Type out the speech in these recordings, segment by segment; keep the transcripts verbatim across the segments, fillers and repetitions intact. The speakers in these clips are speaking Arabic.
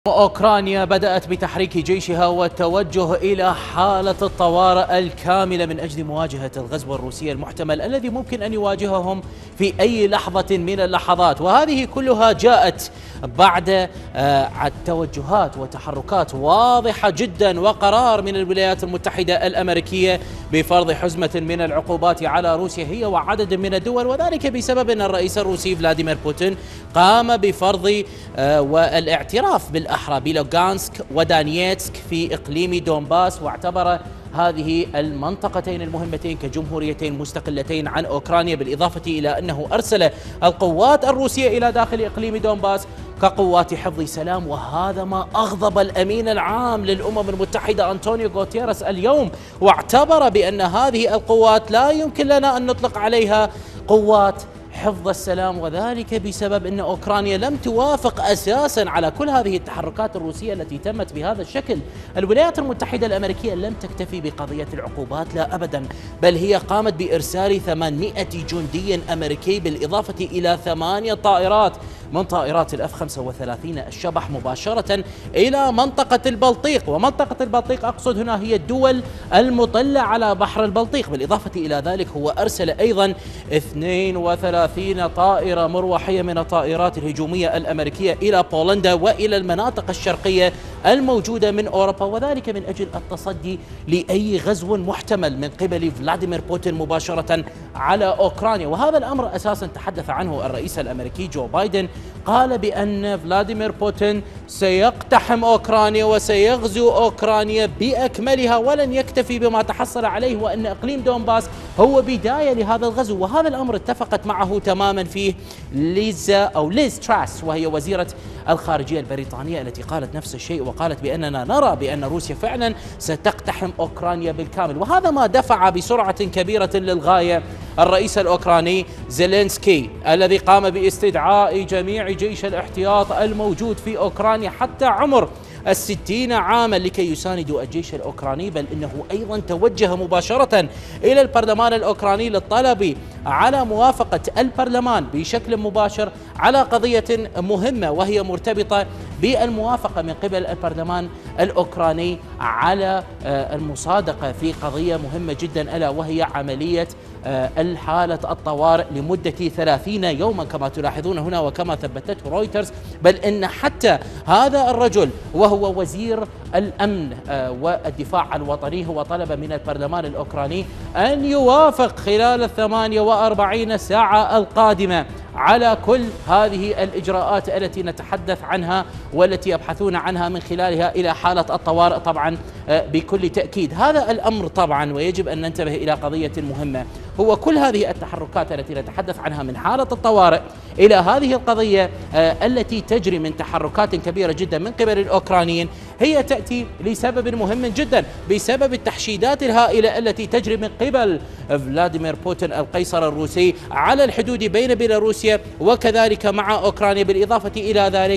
أوكرانيا بدأت بتحريك جيشها والتوجه إلى حالة الطوارئ الكاملة من أجل مواجهة الغزو الروسي المحتمل الذي ممكن أن يواجههم في أي لحظة من اللحظات، وهذه كلها جاءت بعد توجهات وتحركات واضحة جدا وقرار من الولايات المتحدة الأمريكية بفرض حزمة من العقوبات على روسيا هي وعدد من الدول، وذلك بسبب أن الرئيس الروسي فلاديمير بوتين قام بفرض والاعتراف بالأحرى بلوغانسك ودانييتسك في إقليم دونباس، واعتبر هذه المنطقتين المهمتين كجمهوريتين مستقلتين عن أوكرانيا، بالإضافة إلى أنه أرسل القوات الروسية إلى داخل إقليم دونباس كقوات حفظ سلام. وهذا ما أغضب الأمين العام للأمم المتحدة أنطونيو غوتيريس اليوم، واعتبر بأن هذه القوات لا يمكن لنا أن نطلق عليها قوات حفظ السلام، وذلك بسبب أن أوكرانيا لم توافق أساسا على كل هذه التحركات الروسية التي تمت بهذا الشكل. الولايات المتحدة الأمريكية لم تكتفي بقضية العقوبات، لا أبدا، بل هي قامت بإرسال ثمانمئة جندي أمريكي بالإضافة إلى ثمانية طائرات من طائرات الأف خمسة وثلاثين الشبح مباشرة إلى منطقة البلطيق، ومنطقة البلطيق أقصد هنا هي الدول المطلة على بحر البلطيق. بالإضافة إلى ذلك هو أرسل أيضا اثنين وثلاثين طائرة مروحية من الطائرات الهجومية الأمريكية إلى بولندا وإلى المناطق الشرقية الموجودة من أوروبا، وذلك من أجل التصدي لأي غزو محتمل من قبل فلاديمير بوتين مباشرة على أوكرانيا. وهذا الأمر أساسا تحدث عنه الرئيس الأمريكي جو بايدن، قال بأن فلاديمير بوتين سيقتحم أوكرانيا وسيغزو أوكرانيا بأكملها ولن يكتفي بما تحصل عليه، وأن إقليم دونباس هو بداية لهذا الغزو. وهذا الأمر اتفقت معه تماما فيه ليز أو ليز تراس، وهي وزيرة الخارجية البريطانية، التي قالت نفس الشيء وقالت بأننا نرى بأن روسيا فعلا ستقتحم أوكرانيا بالكامل. وهذا ما دفع بسرعة كبيرة للغاية الرئيس الأوكراني زيلينسكي الذي قام باستدعاء جميع جيش الاحتياط الموجود في أوكرانيا حتى عمر الستين عاما لكي يساندوا الجيش الأوكراني، بل إنه أيضا توجه مباشرة إلى البرلمان الأوكراني للطلب على موافقة البرلمان بشكل مباشر على قضية مهمة، وهي مرتبطة بالموافقة من قبل البرلمان الأوكراني على المصادقة في قضية مهمة جدا، ألا وهي عملية الحالة الطوارئ لمدة ثلاثين يوما كما تلاحظون هنا وكما ثبتته رويترز. بل إن حتى هذا الرجل وهو وزير الأمن والدفاع الوطني هو طلب من البرلمان الأوكراني أن يوافق خلال الثمانية وأربعين ساعة القادمة على كل هذه الإجراءات التي نتحدث عنها والتي يبحثون عنها من خلالها إلى حالة الطوارئ. طبعا بكل تأكيد هذا الأمر طبعا، ويجب أن ننتبه إلى قضية مهمة، هو كل هذه التحركات التي نتحدث عنها من حالة الطوارئ إلى هذه القضية التي تجري من تحركات كبيرة جدا من قبل الأوكرانيين، هي تأتي لسبب مهم جدا، بسبب التحشيدات الهائلة التي تجري من قبل فلاديمير بوتين القيصر الروسي على الحدود بين بيلاروسيا وكذلك مع أوكرانيا، بالإضافة إلى ذلك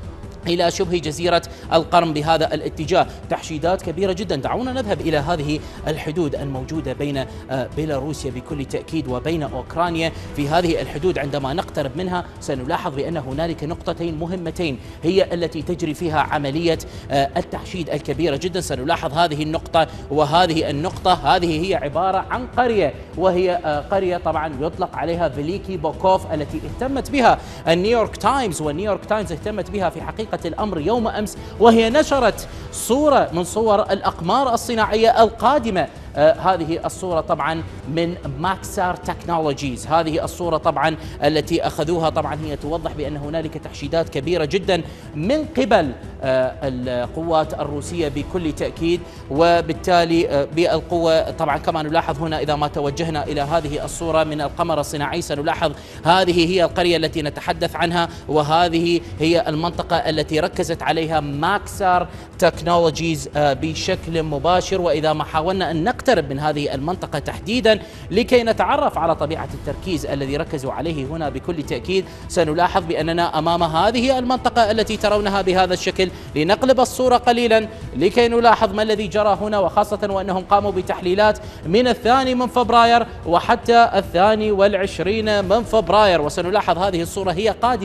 إلى شبه جزيرة القرم بهذا الاتجاه. تحشيدات كبيرة جدا. دعونا نذهب إلى هذه الحدود الموجودة بين بيلاروسيا بكل تأكيد وبين أوكرانيا. في هذه الحدود عندما نقترب منها سنلاحظ بأن هنالك نقطتين مهمتين هي التي تجري فيها عملية التحشيد الكبيرة جدا. سنلاحظ هذه النقطة وهذه النقطة، هذه هي عبارة عن قرية، وهي قرية طبعا يطلق عليها فيليكي بوكوف، التي اهتمت بها النيويورك تايمز، والنيويورك تايمز اهتمت بها في حقيقة الأمر يوم أمس، وهي نشرت صورة من صور الأقمار الصناعية القادمة. آه هذه الصورة طبعا من ماكسار تكنولوجيز، هذه الصورة طبعا التي أخذوها طبعا هي توضح بأن هنالك تحشيدات كبيرة جدا من قبل آه القوات الروسية بكل تأكيد، وبالتالي آه بالقوة طبعا كما نلاحظ هنا إذا ما توجهنا إلى هذه الصورة من القمر الصناعي سنلاحظ هذه هي القرية التي نتحدث عنها، وهذه هي المنطقة التي ركزت عليها ماكسار تكنولوجيز آه بشكل مباشر. وإذا ما حاولنا أن نقترب من هذه المنطقة تحديدا لكي نتعرف على طبيعة التركيز الذي ركزوا عليه هنا بكل تأكيد سنلاحظ بأننا أمام هذه المنطقة التي ترونها بهذا الشكل. لنقلب الصورة قليلا لكي نلاحظ ما الذي جرى هنا، وخاصة وأنهم قاموا بتحليلات من الثاني من فبراير وحتى الثاني والعشرين من فبراير. وسنلاحظ هذه الصورة هي قادمة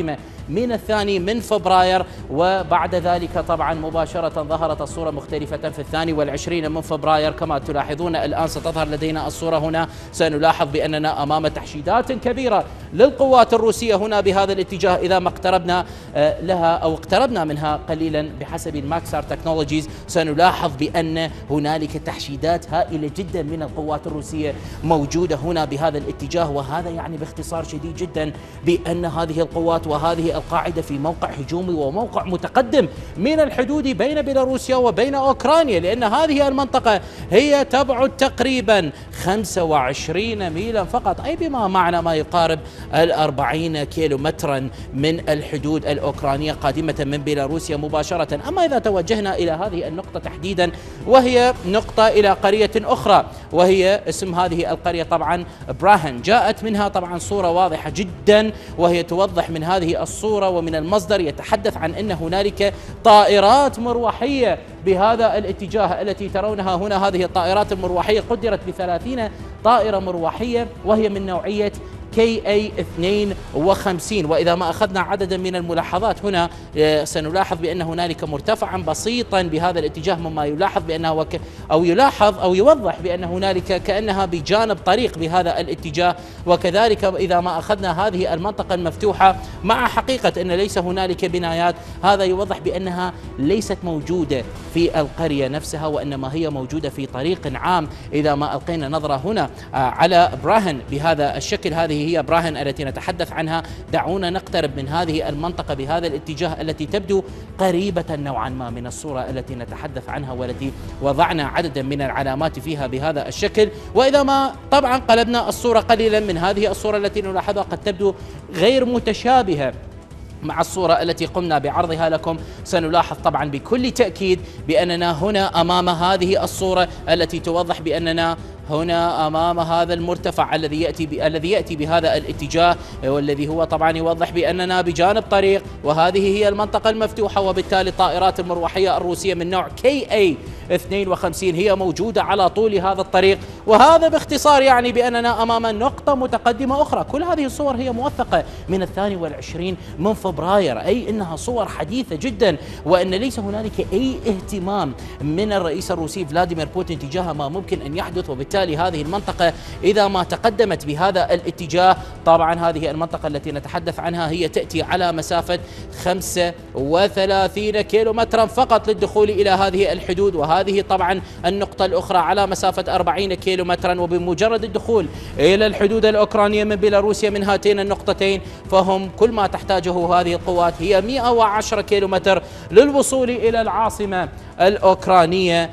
من الثاني من فبراير، وبعد ذلك طبعا مباشرة ظهرت الصورة مختلفة في الثاني والعشرين من فبراير. كما تلاحظون الآن ستظهر لدينا الصورة هنا، سنلاحظ بأننا أمام تحشيدات كبيرة للقوات الروسية هنا بهذا الاتجاه. إذا ما اقتربنا لها أو اقتربنا منها قليلا بحسب الماكسار تكنولوجيز سنلاحظ بأن هنالك تحشيدات هائلة جدا من القوات الروسية موجودة هنا بهذا الاتجاه، وهذا يعني باختصار شديد جدا بأن هذه القوات وهذه القاعدة في موقع هجومي وموقع متقدم من الحدود بين بيلاروسيا وبين أوكرانيا، لأن هذه المنطقة هي تبعد تقريبا خمسة وعشرين ميلا فقط، أي بما معنى ما يقارب الأربعين كيلو مترا من الحدود الأوكرانية قادمة من بيلاروسيا مباشرة. أما إذا توجهنا إلى هذه النقطة تحديدا، وهي نقطة إلى قرية أخرى، وهي اسم هذه القرية طبعا براهن، جاءت منها طبعا صورة واضحة جدا، وهي توضح من هذه الصورة ومن المصدر يتحدث عن أن هنالك طائرات مروحية بهذا الاتجاه التي ترونها هنا. هذه الطائرات المروحية قدرت بثلاثين طائرة مروحية، وهي من نوعية كي اي اثنين وخمسين. وإذا ما أخذنا عددا من الملاحظات هنا سنلاحظ بأن هنالك مرتفعا بسيطا بهذا الاتجاه، مما يلاحظ بأنها وك أو يلاحظ أو يوضح بأن هنالك كأنها بجانب طريق بهذا الاتجاه. وكذلك إذا ما أخذنا هذه المنطقة المفتوحة مع حقيقة أن ليس هنالك بنايات، هذا يوضح بأنها ليست موجودة في القرية نفسها، وإنما هي موجودة في طريق عام. إذا ما ألقينا نظرة هنا على براهن بهذا الشكل، هذه هي براهن التي نتحدث عنها. دعونا نقترب من هذه المنطقة بهذا الاتجاه التي تبدو قريبة نوعا ما من الصورة التي نتحدث عنها، والتي وضعنا عددا من العلامات فيها بهذا الشكل. وإذا ما طبعا قلبنا الصورة قليلا من هذه الصورة التي نلاحظها قد تبدو غير متشابهة مع الصورة التي قمنا بعرضها لكم، سنلاحظ طبعا بكل تأكيد بأننا هنا أمام هذه الصورة التي توضح بأننا هنا أمام هذا المرتفع الذي يأتي الذي يأتي بهذا الاتجاه، والذي هو طبعا يوضح بأننا بجانب طريق، وهذه هي المنطقة المفتوحة. وبالتالي الطائرات المروحية الروسية من نوع كي اي اثنين وخمسين هي موجودة على طول هذا الطريق. وهذا باختصار يعني بأننا أمام نقطة متقدمة أخرى. كل هذه الصور هي موثقة من الثاني والعشرين من فبراير، أي أنها صور حديثة جدا، وأن ليس هنالك أي اهتمام من الرئيس الروسي فلاديمير بوتين تجاه ما ممكن أن يحدث. وبالتالي هذه المنطقة إذا ما تقدمت بهذا الاتجاه، طبعا هذه المنطقة التي نتحدث عنها هي تأتي على مسافة خمسة وثلاثين كيلو مترا فقط للدخول إلى هذه الحدود، وهذه طبعا النقطة الأخرى على مسافة أربعين كيلو مترا. وبمجرد الدخول إلى الحدود الأوكرانية من بيلاروسيا من هاتين النقطتين، فهم كل ما تحتاجه هذه القوات هي مئة وعشرة كيلو متر للوصول إلى العاصمة الأوكرانية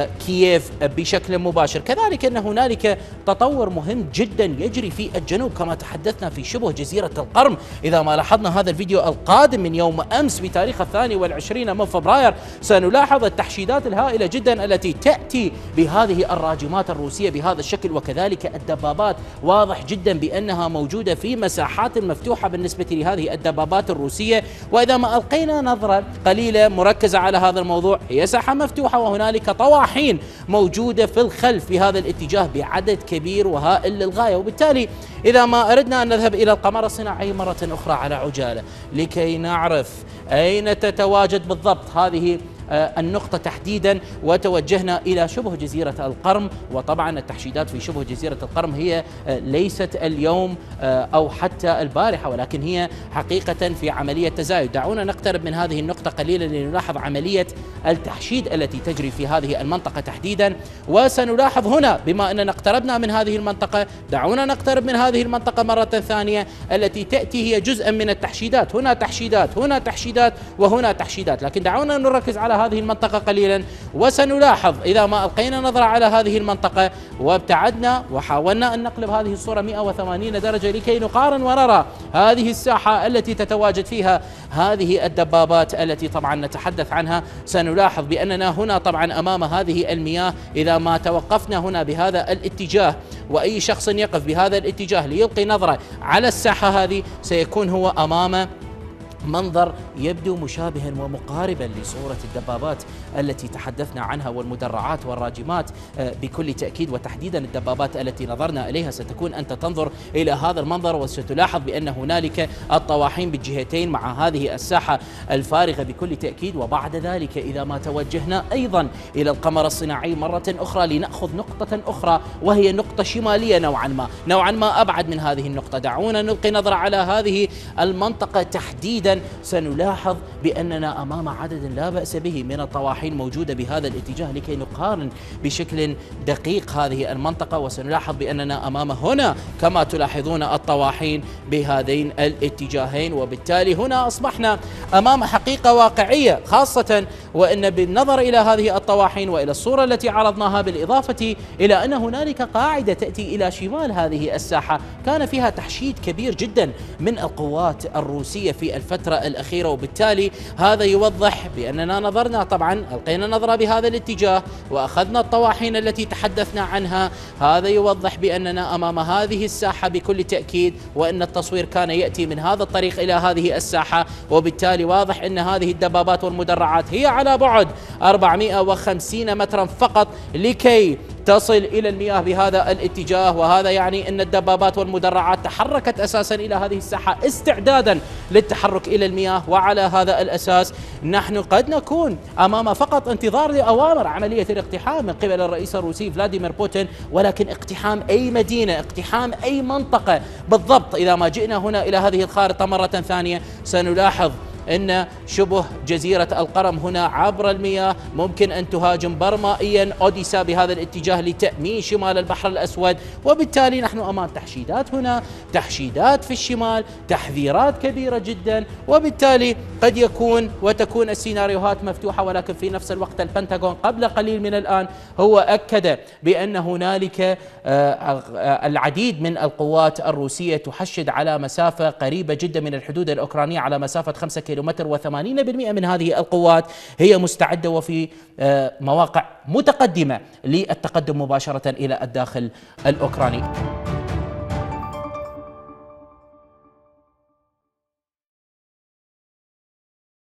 كييف بشكل مباشر. كذلك أن هنالك تطور مهم جدا يجري في الجنوب كما تحدثنا في شبه جزيرة القرم. إذا ما لاحظنا هذا الفيديو القادم من يوم أمس بتاريخ الثاني والعشرين من فبراير، سنلاحظ التحشيدات الهائلة جدا التي تأتي بهذه الراجمات الروسية بهذا الشكل، وكذلك الدبابات. واضح جدا بأنها موجودة في مساحات مفتوحة بالنسبة لهذه الدبابات الروسية. وإذا ما ألقينا نظرة قليلة مركزة على هذا الموضوع، هي ساحة مفتوحة وهنالك طواحين موجودة في الخلف بهذا الاتجاه بعدد كبير وهائل للغاية. وبالتالي إذا ما أردنا أن نذهب إلى القمر الصناعي مرة أخرى على عجالة لكي نعرف أين تتواجد بالضبط هذه النقطة تحديدا، وتوجهنا إلى شبه جزيرة القرم. وطبعا التحشيدات في شبه جزيرة القرم هي ليست اليوم أو حتى البارحة، ولكن هي حقيقة في عملية تزايد. دعونا نقترب من هذه النقطة قليلا لنلاحظ عملية التحشيد التي تجري في هذه المنطقة تحديدا. وسنلاحظ هنا بما أننا اقتربنا من هذه المنطقة، دعونا نقترب من هذه المنطقة مرة ثانية التي تأتي هي جزءا من التحشيدات. هنا تحشيدات، هنا تحشيدات، وهنا تحشيدات، لكن دعونا نركز على هذه المنطقة قليلا. وسنلاحظ إذا ما ألقينا نظرة على هذه المنطقة وابتعدنا وحاولنا أن نقلب هذه الصورة مئة وثمانين درجة لكي نقارن ونرى هذه الساحة التي تتواجد فيها هذه الدبابات التي طبعا نتحدث عنها، سنلاحظ بأننا هنا طبعا أمام هذه المياه. إذا ما توقفنا هنا بهذا الاتجاه، وأي شخص يقف بهذا الاتجاه ليلقي نظرة على الساحة هذه، سيكون هو أمام منظر يبدو مشابها ومقاربا لصورة الدبابات التي تحدثنا عنها والمدرعات والراجمات بكل تأكيد، وتحديدا الدبابات التي نظرنا إليها ستكون أنت تنظر إلى هذا المنظر وستلاحظ بأن هنالك الطواحين بالجهتين مع هذه الساحة الفارغة بكل تأكيد. وبعد ذلك إذا ما توجهنا أيضا إلى القمر الصناعي مرة أخرى لنأخذ نقطة أخرى وهي نقطة شمالية نوعا ما نوعا ما أبعد من هذه النقطة. دعونا نلقي نظرة على هذه المنطقة تحديدا، سنلاحظ بأننا أمام عدد لا بأس به من الطواحين موجودة بهذا الاتجاه لكي نقارن بشكل دقيق هذه المنطقة، وسنلاحظ بأننا أمام هنا كما تلاحظون الطواحين بهذين الاتجاهين. وبالتالي هنا أصبحنا أمام حقيقة واقعية، خاصة وأن بالنظر إلى هذه الطواحين وإلى الصورة التي عرضناها بالإضافة إلى أن هنالك قاعدة تأتي إلى شمال هذه الساحة كان فيها تحشيد كبير جدا من القوات الروسية في الفترة الأخيرة، وبالتالي هذا يوضح بأننا نظرنا طبعا ألقينا نظرة بهذا الاتجاه وأخذنا الطواحين التي تحدثنا عنها. هذا يوضح بأننا أمام هذه الساحة بكل تأكيد، وأن التصوير كان يأتي من هذا الطريق إلى هذه الساحة، وبالتالي واضح أن هذه الدبابات والمدرعات هي على بعد أربعمئة وخمسين مترا فقط لكي تصل إلى المياه بهذا الاتجاه. وهذا يعني أن الدبابات والمدرعات تحركت أساسا إلى هذه الساحة استعدادا للتحرك إلى المياه، وعلى هذا الأساس نحن قد نكون أمام فقط انتظار لأوامر عملية الاقتحام من قبل الرئيس الروسي فلاديمير بوتين، ولكن اقتحام أي مدينة، اقتحام أي منطقة بالضبط. إذا ما جئنا هنا إلى هذه الخارطة مرة ثانية سنلاحظ أن شبه جزيرة القرم هنا عبر المياه ممكن أن تهاجم برمائيا أوديسا بهذا الاتجاه لتأمين شمال البحر الأسود، وبالتالي نحن أمام تحشيدات هنا، تحشيدات في الشمال، تحذيرات كبيرة جدا، وبالتالي قد يكون وتكون السيناريوهات مفتوحة. ولكن في نفس الوقت البنتاغون قبل قليل من الآن هو أكد بأن هنالك العديد من القوات الروسية تحشد على مسافة قريبة جدا من الحدود الأوكرانية، على مسافة خمسة كيلومتر، وثمانين بالمئة من هذه القوات هي مستعدة وفي مواقع متقدمة للتقدم مباشرة إلى الداخل الأوكراني.